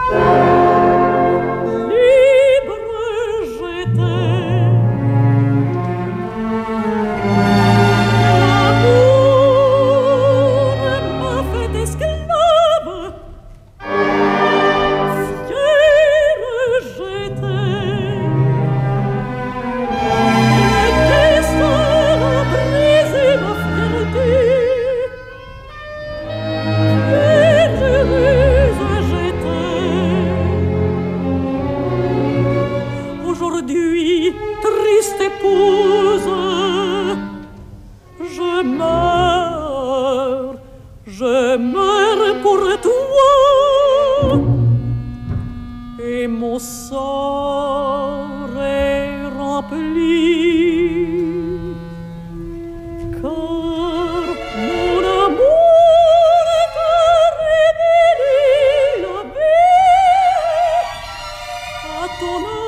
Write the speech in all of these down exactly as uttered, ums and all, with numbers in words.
Aujourd'hui, triste épouse, je meurs, je meurs pour toi, et mon sort est rempli, car mon amour t'a révélé la vie à ton âme.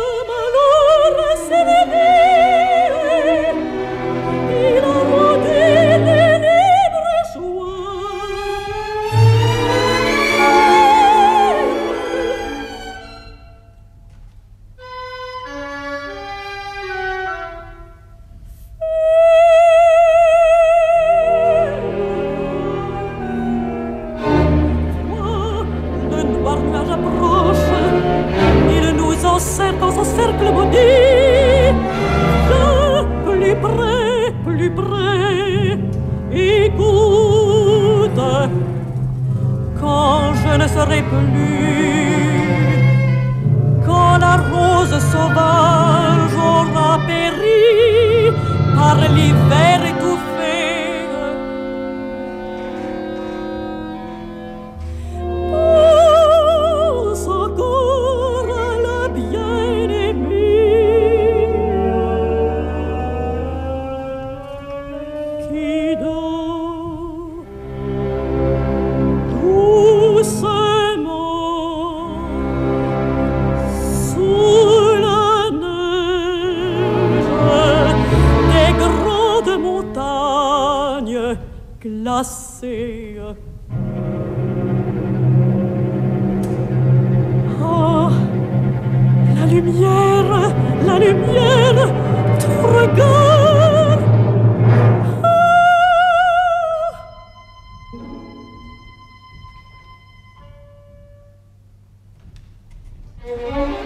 Dans son cercle maudit, viens plus près, plus près, écoute, quand je ne serai plus, quand la rose sauvage aura péri par l'hiver étouffé. Glacée. Oh, la lumière, la lumière, ton regard. Ah.